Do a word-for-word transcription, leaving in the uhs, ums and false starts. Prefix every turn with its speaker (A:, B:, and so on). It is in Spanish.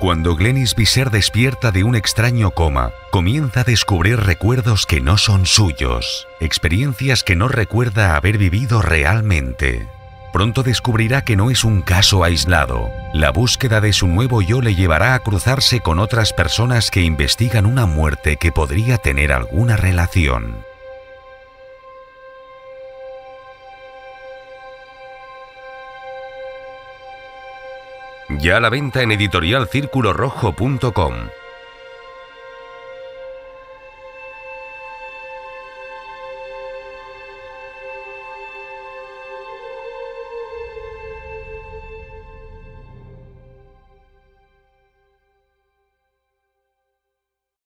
A: Cuando Glenys Visser despierta de un extraño coma, comienza a descubrir recuerdos que no son suyos, experiencias que no recuerda haber vivido realmente. Pronto descubrirá que no es un caso aislado. La búsqueda de su nuevo yo le llevará a cruzarse con otras personas que investigan una muerte que podría tener alguna relación. Ya a la venta en editorial círculo rojo punto com.